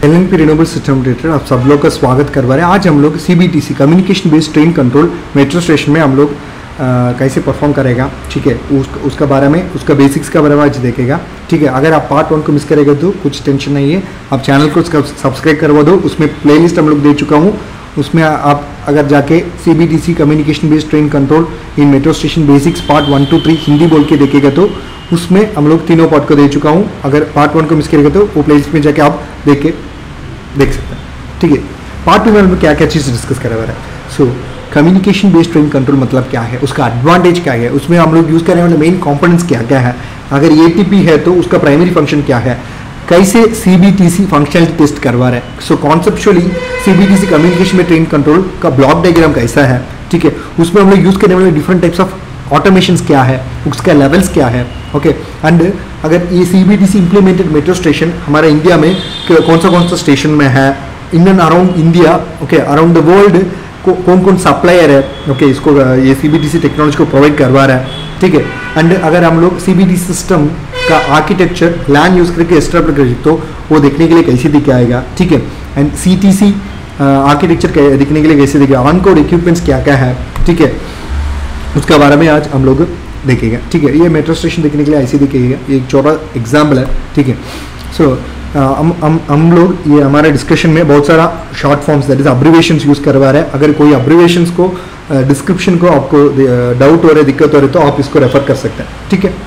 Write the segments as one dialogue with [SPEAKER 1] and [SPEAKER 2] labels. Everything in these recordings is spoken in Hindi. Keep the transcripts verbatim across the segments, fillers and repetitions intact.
[SPEAKER 1] L N P renewable system operator आप सब लोग का स्वागत करवा रहे हैं। आज हम लोग C B T C communication based train control metro station में हम लोग आ, कैसे परफॉर्म करेगा, ठीक है, उस, उसका बारे में उसका बेसिक्स का बारे में आज देखेगा। ठीक है, अगर आप पार्ट वन को मिस करेगा तो कुछ टेंशन नहीं है, आप चैनल को सब्सक्राइब करवा दो। उसमें प्लेलिस्ट हम लोग दे चुका हूँ, उसमें आप अगर जाके C B T C communication based train control in metro station basics part one two three Hindi बोल के देखेगा तो उसमें हम लोग तीनों पार्ट को दे चुका हूँ। अगर पार्ट वन को मिस करेगा तो वो प्लेलिस्ट में जाके आप देख के देख सकते हैं। ठीक है, पार्ट टू में हम क्या क्या चीज़ डिस्कस करा हुआ है। So communication based train control मतलब क्या है, उसका एडवांटेज क्या है, उसमें हम लोग यूज़ करने वाले मेन कंपोनेंट्स क्या क्या है, अगर ए टी पी है तो उसका प्राइमरी फंक्शन क्या है, कैसे C B T C functionality test करवा रहा है। So conceptually C B T C communication में ट्रेन कंट्रोल का ब्लॉक डायग्राम कैसा है, ठीक है, उसमें हम लोग यूज़ करने वाले डिफरेंट टाइप्स ऑफ ऑटोमेशंस क्या है, उसका लेवल्स क्या है। ओके, एंड अगर ये C B T C implemented metro station हमारे इंडिया में कौन सा कौन सा स्टेशन में है, in and around India, okay, around the world को कौन कौन सप्लायर है, ओके okay, इसको ये C B T C technology को प्रोवाइड करवा रहा है। ठीक है, एंड अगर हम लोग C B T C system का आर्किटेक्चर लैन यूज़ करके एस्टेब्लिश कर तो वो देखने के लिए कैसे दिखाएगा। ठीक है, and C T C architecture दिखने के लिए कैसे दिखेगा, ऑन कोड इक्विपमेंट्स क्या क्या है, ठीक है, उसका बारे में आज हम लोग देखेंगे। ठीक है, ये मेट्रो स्टेशन देखने के लिए ऐसे दिखेगा, ये एक छोटा एग्जाम्पल है। ठीक है, सो हम हम हम लोग ये हमारे डिस्कशन में बहुत सारा short forms that is abbreviations use करवा रहे हैं। अगर कोई अब्रिवेशंस को डिस्क्रिप्शन को आपको डाउट हो रहा है, दिक्कत हो रही है तो आप इसको रेफर कर सकते हैं। ठीक है,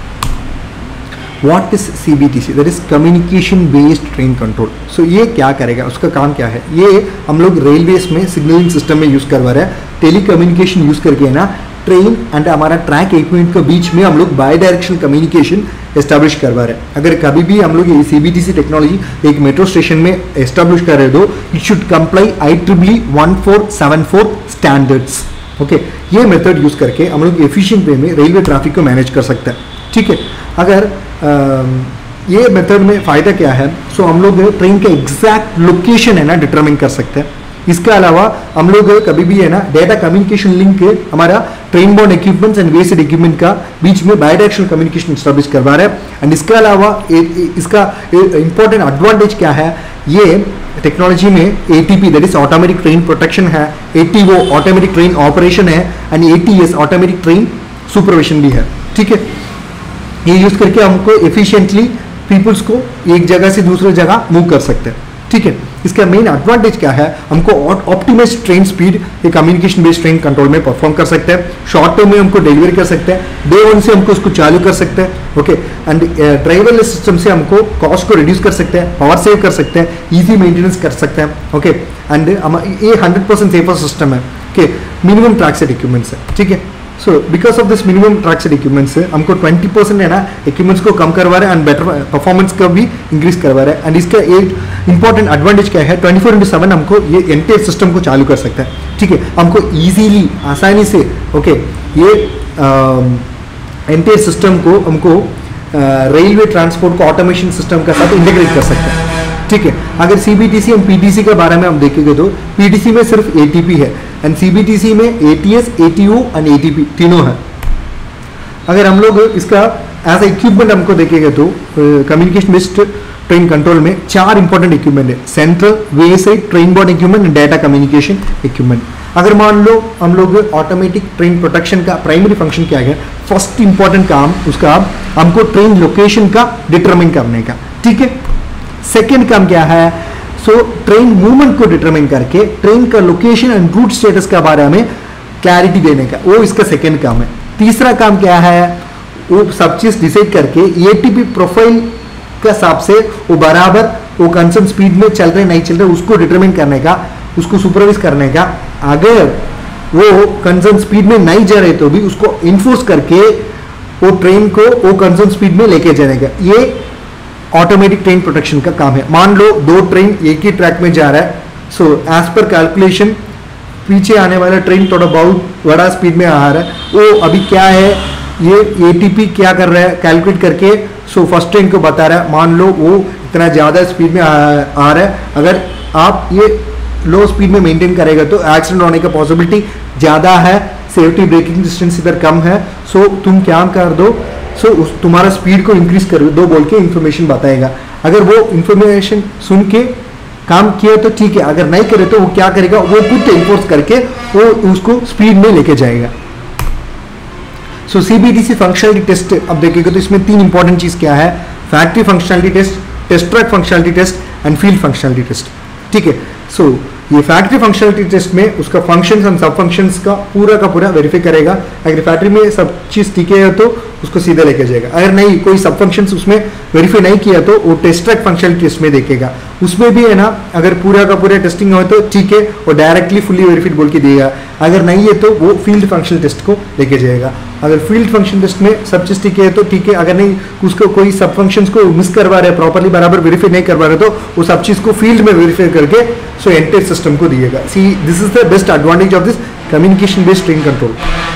[SPEAKER 1] what is C B T C, that is communication based train control. So ये क्या करेगा, उसका काम क्या है, ये हम लोग रेलवेज में सिग्नलिंग सिस्टम में यूज़ करवा रहे हैं। टेली कम्युनिकेशन यूज़ करके है ना, ट्रेन एंड हमारा ट्रैक इक्विपमेंट के बीच में हम लोग बाई डायरेक्शनल कम्युनिकेशन एस्टैब्लिश करवा रहे हैं। अगर कभी भी हम लोग ये C B T C technology एक मेट्रो स्टेशन में एस्टैब्लिश कर रहे हो, it should comply I triple E one four seven four standards. Okay, ये मेथड यूज़ करके हम लोग एफिशिएंट वे में रेलवे ट्रैफिक को मैनेज कर सकते हैं। ठीक है, अगर आ, ये मेथड में फ़ायदा क्या है, सो हम लोग ट्रेन का एग्जैक्ट लोकेशन है ना डिटरमिन कर सकते हैं। इसके अलावा हम लोग कभी भी है ना डेटा कम्युनिकेशन लिंक हमारा train board equipments and based equipment का बीच में बाई डायरेक्शनल कम्युनिकेशन एस्टैब्लिश करवा रहे हैं। एंड इसके अलावा ए, इसका इंपॉर्टेंट एडवांटेज क्या है, ये टेक्नोलॉजी में A T P that is automatic train protection है, A T O automatic train operation है, and A T S automatic train supervision भी है। ठीक है, ये यूज करके हमको एफिशिएंटली पीपल्स को एक जगह से दूसरी जगह मूव कर सकते हैं। ठीक है, इसका मेन एडवांटेज क्या है, हमको ऑप्टिमाइज ट्रेन स्पीड एक कम्युनिकेशन बेस्ड ट्रेन कंट्रोल में परफॉर्म कर सकते हैं, शॉर्ट टर्म में हमको डिलीवर कर सकते हैं, डे वन से हमको उसको चालू कर सकते हैं। ओके, एंड ड्राइवरलेस सिस्टम से हमको कॉस्ट को रिड्यूस कर सकते हैं, पावर सेव कर सकते हैं, इजी मेंटेनेंस कर सकते हैं। ओके, एंड ये हंड्रेड परसेंट सेफर सिस्टम है। Okay, minimum track set equipments है। ठीक है, so because of this minimum track set equipments से हमको ट्वेंटी परसेंट है ना इक्विपमेंट्स को कम करवा रहे हैं एंड बेटर परफॉर्मेंस का भी इंक्रीज करवा रहे हैं। एंड इसका एक इंपॉर्टेंट एडवांटेज क्या है, ट्वेंटी फोर इंटू सेवन हमको ये एंटायर सिस्टम को चालू कर सकता है। ठीक है, हमको इजीली आसानी से ओके ये एंटायर सिस्टम को हमको रेलवे ट्रांसपोर्ट को ऑटोमेशन सिस्टम के साथ इंटीग्रेट कर सकते हैं। ठीक है, अगर C B T C and P T C के बारे में हम देखेंगे तो पी टी सी में सिर्फ ए टी पी है and C B T C में A T S, A T O and A T P तीनों है। अगर हम लोग इसका एज ए इक्विपमेंट हमको देखेंगे तो कम्युनिकेशन बेस्ड ट्रेन कंट्रोल में चार इंपॉर्टेंट इक्विपमेंट है, central, way side, train board equipment and data communication equipment. अगर मान लो हम लोग ऑटोमेटिक ट्रेन प्रोटेक्शन का प्राइमरी फंक्शन क्या है, फर्स्ट इंपॉर्टेंट काम उसका हमको ट्रेन लोकेशन का डिटरमिन करने का। ठीक है, सेकेंड काम क्या है, सो ट्रेन मूवमेंट को डिटरमिन करके ट्रेन का लोकेशन एंड रूट स्टेटस के बारे में क्लैरिटी देने का, वो इसका सेकेंड काम है। तीसरा काम क्या है, वो सब चीज डिसाइड करके ए टी पी प्रोफाइल के हिसाब से वो बराबर वो कंसर्न स्पीड में चल रहे नहीं चल रहे उसको डिटरमिन करने का, उसको सुपरवाइज करने का। अगर वो कंसर्न स्पीड में नहीं जा रहे तो भी उसको इन्फोर्स करके वो ट्रेन को वो कंसर्न स्पीड में लेके जाने का, ये ऑटोमेटिक ट्रेन प्रोटेक्शन का काम है। मान लो दो ट्रेन एक ही ट्रैक में जा रहा है, सो एज पर कैलकुलेशन पीछे आने वाला ट्रेन थोड़ा बहुत बड़ा स्पीड में आ रहा है, वो अभी क्या है ये ए टी पी क्या कर रहा है कैलकुलेट करके, सो फर्स्ट ट्रेन को बता रहा है, मान लो वो इतना ज़्यादा स्पीड में आ, आ रहा है, अगर आप ये लो स्पीड में मेंटेन करेगा तो एक्सीडेंट होने का पॉसिबिलिटी ज़्यादा है, सेफ्टी ब्रेकिंग डिस्टेंस इधर कम है, सो तुम क्या कर दो, सो so, तुम्हारा स्पीड को इंक्रीज कर दो बोल के इन्फॉर्मेशन बताएगा। अगर वो इन्फॉर्मेशन सुन के काम किया तो ठीक है, अगर नहीं करे तो वो क्या करेगा, वो खुद एनफोर्स करके वो उसको स्पीड में लेके जाएगा। सो सीबीडीसी फंक्शनलिटी टेस्ट अब देखिएगा तो इसमें तीन इंपॉर्टेंट चीज क्या है, factory functionality test, test track functionality test and field functionality test. ठीक है, सो so, ये फैक्ट्री फंक्शनलिटी टेस्ट में उसका फंक्शंस एंड सब फंक्शंस का पूरा का पूरा वेरीफाई करेगा। अगर फैक्ट्री में सब चीज ठीक है तो उसको सीधे लेके जाएगा, अगर नहीं कोई सब फंक्शंस उसमें वेरीफाई नहीं किया तो वो टेस्ट ट्रैक फंक्शनलिटी टेस्ट में देखेगा। उसमें भी है ना, अगर पूरा का पूरा टेस्टिंग हो तो ठीक है, वो डायरेक्टली फुल्ली वेरीफाइड बोल के देगा, अगर नहीं है तो वो फील्ड फंक्शनल टेस्ट को लेके जाएगा। अगर फील्ड फंक्शन टेस्ट में सब चीज ठीक है तो ठीक है, अगर नहीं उसको कोई सब फंक्शंस को मिस करवा रहे, प्रॉपर्ली बराबर वेरीफाई नहीं करवा रहे तो वो सब चीज को फील्ड में वेरीफाई करके सो एंटायर सिस्टम को दिएगा। See this is the best advantage of this communication based train control.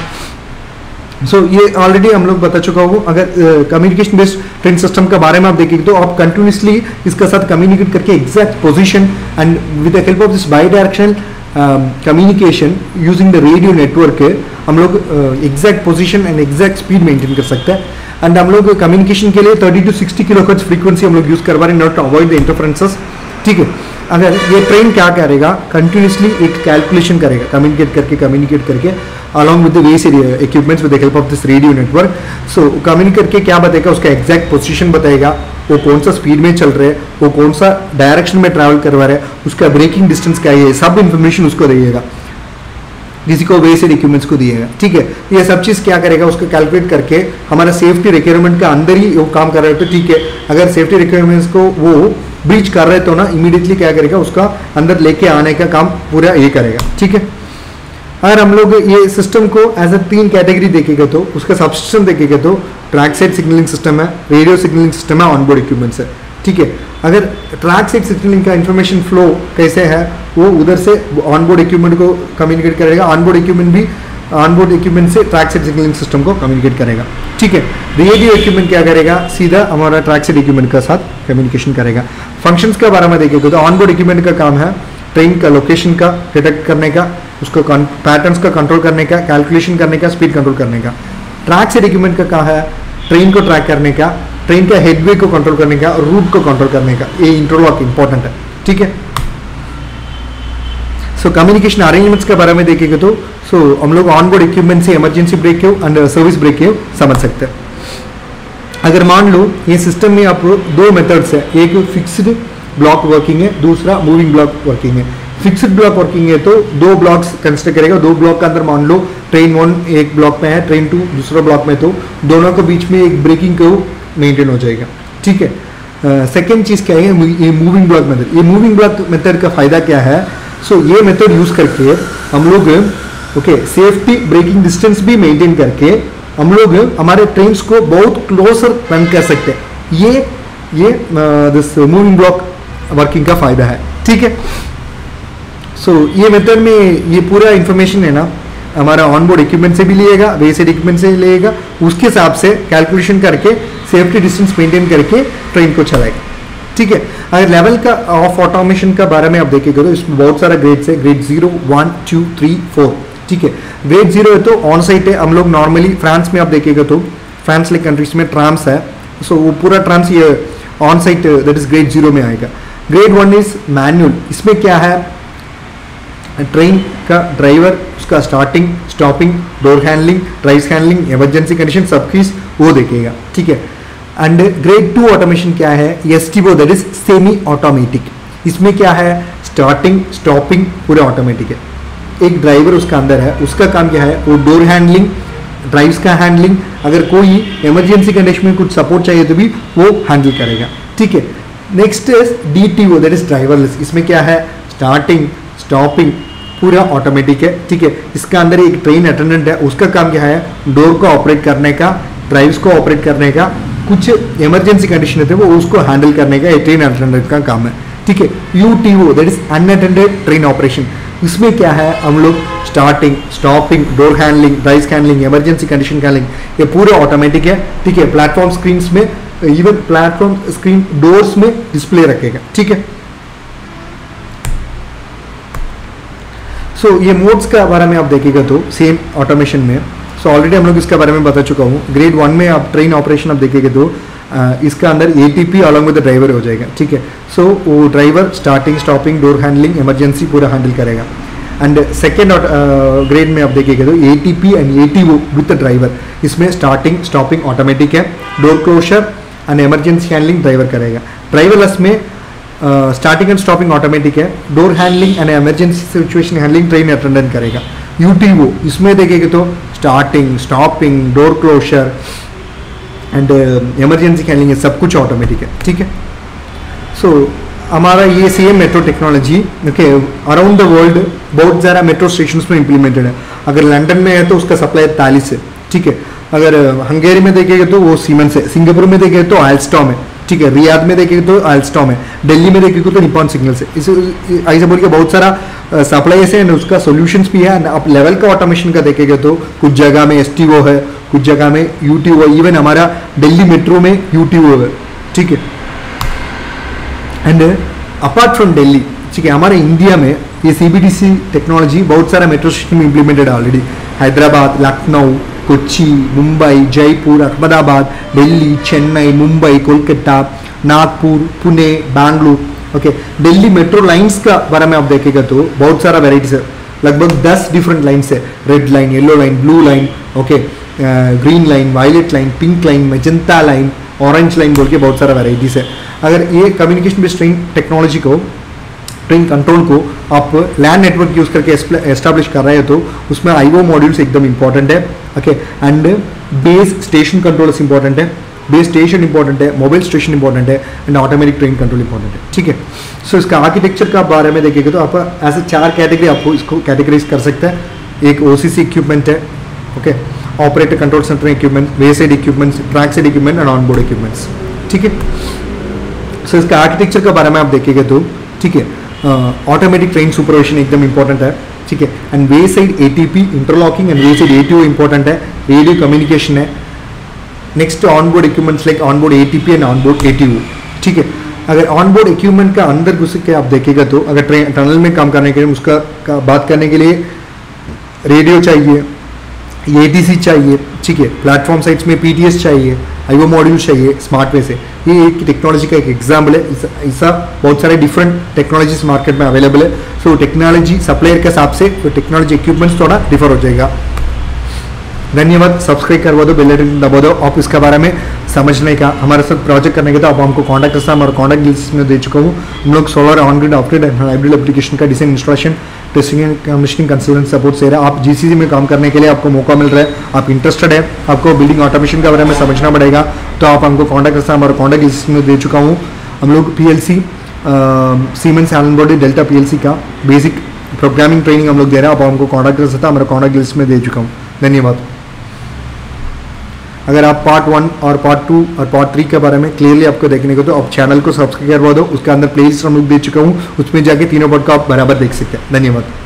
[SPEAKER 1] So so, ये ऑलरेडी हम लोग बता चुका हूँ। अगर कम्युनिकेशन बेस्ड ट्रेन सिस्टम के बारे में आप देखेंगे तो आप कंटिन्यूसली इसके साथ कम्युनिकेट करके exact position and with the help of this bidirectional communication using the radio network हम लोग exact position and exact speed maintain कर सकते हैं। एंड हम लोग कम्युनिकेशन के लिए thirty two sixty kilohertz frequency हम लोग यूज करवा रहे हैं, not to avoid the interferences. ठीक है, अगर ये ट्रेन क्या करेगा, कंटिन्यूसली एक कैलकुलेशन करेगा, कम्युनिकेट करके कम्युनिकेट करके along with the various equipments with the help of this radio network. So communicate करके क्या बताएगा, उसका एग्जैक्ट पोजीशन बताएगा, वो कौन सा स्पीड में चल रहे हैं, वो कौन सा डायरेक्शन में ट्रैवल करवा रहे हैं, उसका ब्रेकिंग डिस्टेंस क्या है, सब इंफॉर्मेशन उसको देगा, किसी को वेरियस इक्विपमेंट्स को दिएगा। ठीक है, ये सब चीज़ क्या करेगा, उसको कैलकुलेट करके हमारा सेफ्टी रिक्वायरमेंट का अंदर ही वो काम कर रहे हैं तो ठीक है, अगर सेफ्टी रिक्वायरमेंट्स को वो ब्रीच कर रहे तो ना इमीडिएटली क्या करेगा, उसका अंदर लेके आने का काम पूरा ये करेगा। ठीक है, अगर हम लोग ये सिस्टम को एज अ तीन कैटेगरी देखेंगे तो उसका सबसिस्टम देखेंगे तो ट्रैक साइड सिग्नलिंग सिस्टम है, रेडियो सिग्नलिंग सिस्टम है, ऑनबोर्ड इक्विपमेंट्स है। ठीक है, अगर ट्रैक साइड सिग्नलिंग का इंफॉर्मेशन फ्लो कैसे है, वो उधर से ऑनबोर्ड इक्विपमेंट को कम्युनिकेट करेगा, ऑनबोर्ड इक्विपमेंट भी ऑनबोर्ड इक्विपमेंट से ट्रैक साइड सिग्नलिंग सिस्टम को कम्युनिकेट करेगा। ठीक है, रेडियो इक्विपमेंट क्या करेगा, सीधा हमारा ट्रैक साइड इक्विपमेंट के साथ कम्युनिकेशन करेगा। फंक्शंस के बारे में देखेंगे तो ऑनबोर्ड इक्विपमेंट का काम है ट्रेन का लोकेशन का डिटेक्ट करने का, उसको पैटर्न्स का कंट्रोल करने का, कैलकुलेशन करने का, स्पीड कंट्रोल करने का। ट्रैक साइड इक्विपमेंट का काम है ट्रेन को ट्रैक करने का, ट्रेन का हेडवे को कंट्रोल करने का, रूट को कंट्रोल करने का। ये इंटरलॉक इंपॉर्टेंट है। ठीक है, सो कम्युनिकेशन अरेंजमेंट्स के बारे में देखेंगे तो सो so, हम लोग ऑनबोर्ड इक्विपमेंट से emergency brake queue and service brake queue समझ सकते हैं। अगर मान लो ये सिस्टम में आप दो मेथड्स है, एक फिक्स्ड ब्लॉक वर्किंग है, दूसरा मूविंग ब्लॉक वर्किंग है। फिक्स्ड ब्लॉक वर्किंग है तो दो ब्लॉक्स कंसिडर करेगा, दो ब्लॉक के अंदर मान लो ट्रेन वन एक ब्लॉक में है, ट्रेन टू दूसरा ब्लॉक में, तो दोनों के बीच में एक ब्रेकिंग कर्व मेंटेन हो जाएगा। ठीक है, सेकेंड uh, चीज़ क्या है, ये मूविंग ब्लॉक मेथड। ये मूविंग ब्लॉक मेथड का फायदा क्या है, सो so, ये मेथड यूज करके हम लोग ओके सेफ्टी ब्रेकिंग डिस्टेंस भी मेंटेन करके हम लोग हमारे ट्रेन्स को बहुत क्लोजर रन कर सकते हैं। ये ये दिस मूविंग ब्लॉक वर्किंग का फायदा है। ठीक है, सो so, ये मेथड में ये पूरा इंफॉर्मेशन है ना हमारा ऑनबोर्ड इक्विपमेंट से भी लिएगा, वेसाइड इक्विपमेंट से लिएगा, उसके हिसाब से कैलकुलेशन करके सेफ्टी डिस्टेंस मेंटेन करके ट्रेन को चलाएगा। ठीक है, अगर लेवल का ऑफ ऑटोमेशन का बारे में आप देखेंगे तो इसमें बहुत सारा ग्रेड्स है, grade zero one two three four. ठीक है, ग्रेड जीरो है तो ऑन साइट है, हम लोग नॉर्मली फ्रांस में आप देखेगा तो फ्रांस लाइक कंट्रीज में ट्राम्स है, सो so, वो पूरा ट्राम्स ये on sight that is grade zero में आएगा। ग्रेड वन इज मैनुअल, इसमें क्या है, ट्रेन का ड्राइवर उसका starting stopping door handling drive handling emergency condition सब चीज वो देखेगा। ठीक है, एंड ग्रेड टू ऑटोमेशन क्या है, S T O that is semi automatic. इसमें क्या है, स्टार्टिंग स्टॉपिंग पूरे ऑटोमेटिक है, एक ड्राइवर उसका अंदर है, उसका काम क्या है, वो डोर हैंडलिंग ड्राइव्स का हैंडलिंग, अगर कोई इमरजेंसी कंडीशन में कुछ सपोर्ट चाहिए तो भी वो हैंडल करेगा। ठीक है, next is D T O that is driverless. इसमें क्या है, स्टार्टिंग स्टॉपिंग पूरा ऑटोमेटिक है। ठीक है, इसका अंदर एक ट्रेन अटेंडेंट है, उसका काम क्या है, डोर को ऑपरेट करने का, ड्राइव्स को ऑपरेट करने का, कुछ इमरजेंसी कंडीशन है वो उसको हैंडल करने का ट्रेन अटेंडेंट का काम है। ठीक है, U T O that is unattended train operation. इसमें क्या है, हम लोग starting stopping door handling drive handling emergency condition handling ये पूरे ऑटोमेटिक है। ठीक है, प्लेटफॉर्म स्क्रीन में इवन प्लेटफॉर्म स्क्रीन डोर्स में डिस्प्ले रखेगा। ठीक है, सो so, ये मोड्स का बारे में आप देखिएगा तो सेम ऑटोमेशन में सो ऑलरेडी हम लोग इसके बारे में बता चुका हूँ। ग्रेड वन में आप ट्रेन ऑपरेशन आप देखेंगे तो इसका अंदर A T P along with driver हो जाएगा, ठीक है। सो so, वो driver starting stopping door handling emergency पूरा हैंडल करेगा। एंड सेकेंड ग्रेड में आप देखिएगा तो A T P and A T O with driver, इसमें स्टार्टिंग स्टॉपिंग ऑटोमेटिक है, door closure and emergency handling driver करेगा। ड्राइवरलेस में स्टार्टिंग एंड स्टॉपिंग ऑटोमेटिक है, door handling and emergency situation handling train attendant करेगा। यू टी ओ इसमें देखेंगे तो starting stopping door closure and emergency handling है, सब कुछ ऑटोमेटिक है, ठीक है। सो so, हमारा ये same metro technology okay around the world बहुत ज़्यादा मेट्रो स्टेशन में इम्प्लीमेंटेड है। अगर लंदन में है तो उसका सप्लाई तालीस है, ठीक है। अगर हंगेरी में देखेंगे तो वो सीमेंस है, सिंगापुर में देखेंगे तो आइलस्टॉम है, ठीक है। रियाद में देखेंगे तो आइलस्टॉम है, दिल्ली में देखेंगे तो निपॉन सिग्नल्स है। इस ऐसे बोल के बहुत सारा सप्लाईज है, उसका सोल्यूशंस भी है। आप लेवल का ऑटोमेशन का देखेंगे तो कुछ जगह में एस टी ओ है, कुछ जगह में यू टी ओ है, इवन हमारा दिल्ली मेट्रो में यू टी ओ है, ठीक है। एंड अपार्ट फ्रॉम दिल्ली, ठीक है, हमारे इंडिया में ये C B T C technology बहुत सारा मेट्रो स्टेशन में इम्प्लीमेंटेड है already. Hyderabad, Lucknow, Kochi, Mumbai, Jaipur, Ahmedabad, Delhi, Chennai, Mumbai, Kolkata, Nagpur, Pune, Bangalore, okay. Delhi metro lines का बारे में आप देखेगा तो बहुत सारा वेराइटीज है, लगभग दस डिफरेंट लाइन्स है। Red line, yellow line, blue line, okay, green line, violet line, pink line, magenta line, orange line बोल के बहुत सारा वेराइटीज है। अगर ये कम्युनिकेशन बेस्ड ट्रेन टेक्नोलॉजी को ट्रेन कंट्रोल को आप लैन नेटवर्क यूज करके एस्टैब्लिश कर रहे हैं तो उसमें आई ओ मॉड्यूल्स एकदम इंपॉर्टेंट है, okay. And base station controls important है, बेस स्टेशन इंपॉर्टेंट है, मोबाइल स्टेशन इंपॉर्टेंट है and automatic train control important है, ठीक है। सो इसका आर्किटेक्चर का बारे में देखेंगे तो आप ऐसे चार कैटेगरी आपको इसको कैटेगराइज कर सकते हैं। एक ओ सी सी इक्विपमेंट है, okay, operator control centre equipment, way side equipments, track side equipment and on board equipments, ठीक है। सो इसका आर्किटेक्चर के बारे में आप देखेंगे तो, ठीक है, ऑटोमेटिक ट्रेन सुपरविजन एकदम इंपॉर्टेंट है, ठीक है। And way side A T P interlocking and way side A T O important है, रेडियो कम्युनिकेशन है। Next on board equipments like on board A T P and on board A T O, ठीक है। अगर ऑन बोर्ड इक्विपमेंट का अंदर घुस के आप देखेगा तो अगर ट्रेन टनल में काम करने के लिए उसका का बात करने के लिए रेडियो चाहिए, ए टी सी चाहिए, ठीक है। प्लेटफॉर्म साइट्स में पी टी एस चाहिए, आई ओ मॉड्यूल चाहिए स्मार्ट वे से। ये एक टेक्नोलॉजी का एक एग्जाम्पल है। ऐसा बहुत सारे डिफरेंट टेक्नोलॉजीज मार्केट में अवेलेबल है। सो टेक्नोलॉजी सप्लायर के हिसाब से तो टेक्नोलॉजी इक्विपमेंट्स थोड़ा डिफर हो जाएगा। धन्यवाद, सब्सक्राइब करवा दो, बेल आइकन दबा दो। आप इसके बारे में समझने का हमारे साथ प्रोजेक्ट करने के तो आप हमको कॉन्टैक्ट कर हमारा कॉन्टैक्ट लिस्ट में दे चुका हूँ। हम लोग solar on grid off grid and hybrid application का design installation testing and commissioning consultant support से रहा। आप जीसीसी में काम करने के लिए आपको मौका मिल रहा है, आप इंटरेस्टेड है, आपको बिल्डिंग ऑटोमेशन के बारे में समझना पड़ेगा तो आप हमको कॉन्टैक्ट कर हमारा कॉन्टैक्ट लिस्ट में दे चुका हूँ। हम लोग P L C Siemens Allen body Delta P L C का बेसिक प्रोग्रामिंग ट्रेनिंग हम लोग दे रहे हैं। आप हमको कॉन्टैक्ट कर सकते हैं, हमारा कॉन्टैक्ट लिस्ट में दे चुका हूँ। धन्यवाद। अगर आप पार्ट वन और पार्ट टू और पार्ट थ्री के बारे में क्लियरली आपको देखने को तो आप चैनल को सब्सक्राइब करवा दो, उसके अंदर प्लेलिस्ट हम लोग दे चुका हूँ, उसमें जाके तीनों पार्ट को आप बराबर देख सकते हैं। धन्यवाद।